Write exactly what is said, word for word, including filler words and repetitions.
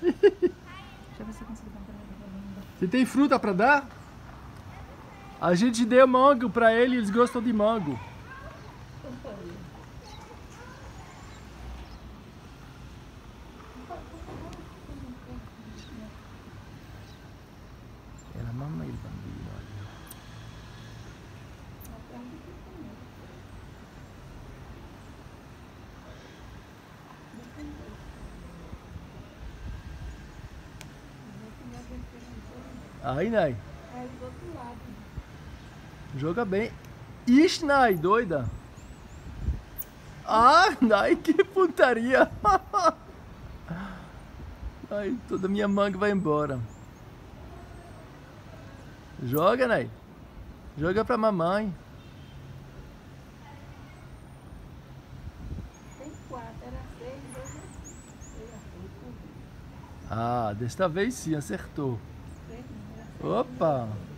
Deixa eu ver se eu consigo dar pra ele. Você tem fruta pra dar? A gente deu mango pra ele e eles gostam de mango. Era mamãe do bambino, olha. Aí, Nai. É do outro lado. Joga bem. Ixi, Nai, doida. Ah, Nai, que putaria. Ai, toda minha manga vai embora. Joga, Nai. Joga pra mamãe. Tem quatro, era seis, dois, Ah, desta vez sim, acertou. três, Opa!